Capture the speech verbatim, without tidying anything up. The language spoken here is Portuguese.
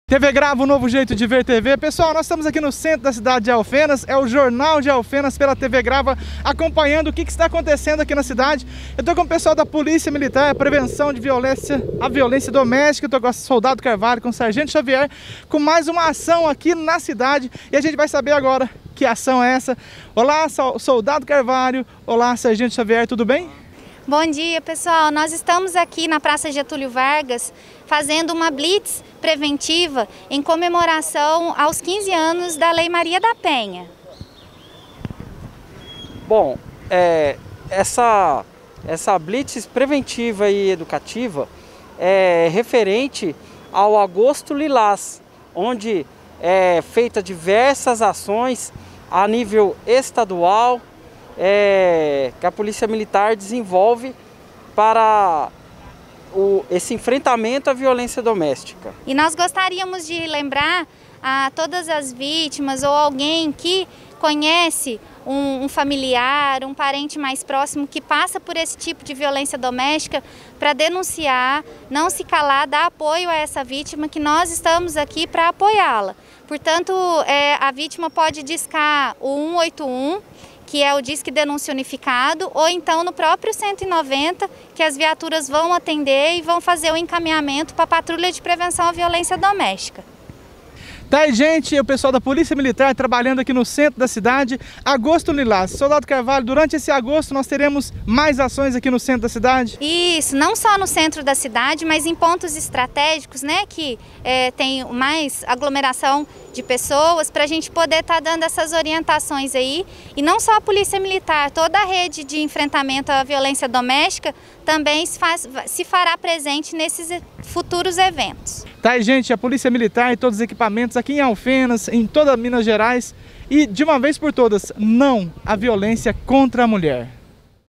T V Grava, um novo jeito de ver T V. Pessoal, nós estamos aqui no centro da cidade de Alfenas, é o Jornal de Alfenas pela T V Grava, acompanhando o que, que está acontecendo aqui na cidade. Eu estou com o pessoal da Polícia Militar, Prevenção de Violência, a Violência Doméstica, eu estou com o Soldado Carvalho, com o Sargento Xavier, com mais uma ação aqui na cidade, e a gente vai saber agora que ação é essa. Olá, Soldado Carvalho, olá, Sargento Xavier, tudo bem? Bom dia, pessoal. Nós estamos aqui na Praça Getúlio Vargas fazendo uma blitz preventiva em comemoração aos quinze anos da Lei Maria da Penha. Bom, é, essa, essa blitz preventiva e educativa é referente ao Agosto Lilás, onde é feita diversas ações a nível estadual, É, que a Polícia Militar desenvolve para o, esse enfrentamento à violência doméstica. E nós gostaríamos de lembrar a todas as vítimas ou alguém que conhece um, um familiar, um parente mais próximo que passa por esse tipo de violência doméstica para denunciar, não se calar, dar apoio a essa vítima, que nós estamos aqui para apoiá-la. Portanto, é, a vítima pode discar o um oito um, que é o Disque Denúncia Unificado, ou então no próprio cento e noventa, que as viaturas vão atender e vão fazer o encaminhamento para a Patrulha de Prevenção à Violência Doméstica. Tá aí, gente, o pessoal da Polícia Militar trabalhando aqui no centro da cidade, Agosto Lilás. Soldado Carvalho, durante esse agosto nós teremos mais ações aqui no centro da cidade? Isso, não só no centro da cidade, mas em pontos estratégicos, né, que é, tem mais aglomeração de pessoas, para a gente poder estar tá dando essas orientações aí. E não só a Polícia Militar, toda a rede de enfrentamento à violência doméstica também se, faz, se fará presente nesses futuros eventos. Tá aí, gente, a Polícia Militar e todos os equipamentos aqui em Alfenas, em toda Minas Gerais, e de uma vez por todas, não à violência contra a mulher.